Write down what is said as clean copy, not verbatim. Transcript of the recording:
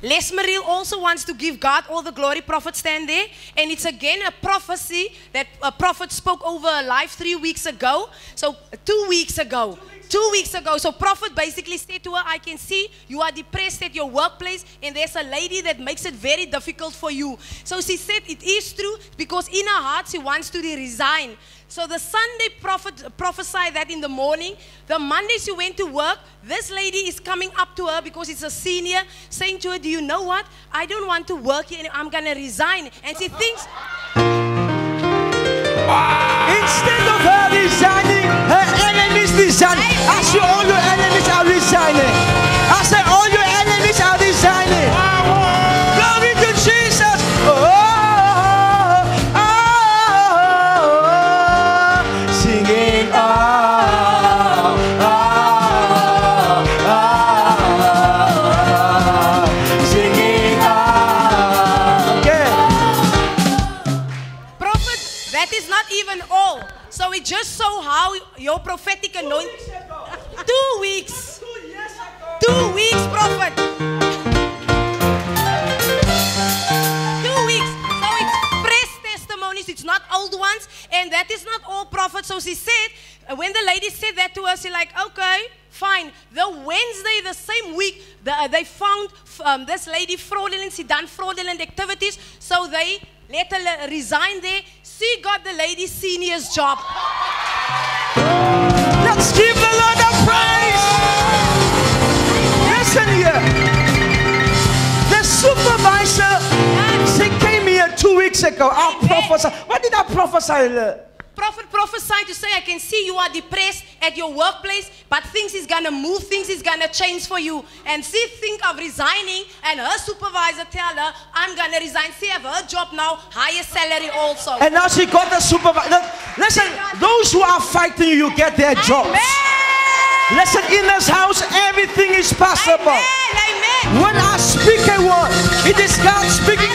Les Mariel also wants to give God all the glory. Prophet, stand there. And it's again a prophecy that a prophet spoke over her life 3 weeks ago. So 2 weeks ago. 2 weeks ago. So prophet basically said to her, I can see you are depressed at your workplace and there's a lady that makes it very difficult for you. So she said it is true because in her heart she wants to resign. So the Sunday prophet prophesied that in the morning. The Monday she went to work. This lady is coming up to her because it's a senior, saying to her, do you know what? I don't want to work here. I'm going to resign. And she thinks... Instead of her resigning, her enemies resign. I say all your enemies are resigning. I say all your enemies are resigning. Glory to Jesus. Singing singing Prophet, that is not even all. So it just show how your prophetic anointing... 2 weeks. 2 weeks, prophet. 2 weeks. So it's fresh testimonies. It's not old ones. And that is not all, prophet. So she said, when the lady said that to her, she like, okay, fine. The Wednesday, the same week, they found this lady fraudulent. She done fraudulent activities. So they let her resign there. She got the lady senior's job. Let's give the Lord a praise. Listen here. The supervisor, she came here 2 weeks ago. I prophesied. What did I prophesy? Prophet prophesied to say, I can see you are depressed at your workplace, but things is going to move, things is going to change for you. And she think of resigning, and her supervisor tell her, I'm going to resign. She have her job now, higher salary also. And now she got the supervisor. Listen, those who are fighting you, you get their jobs. Amen. Listen, in this house, everything is possible. Amen. Amen. When I speak a word, it is God speaking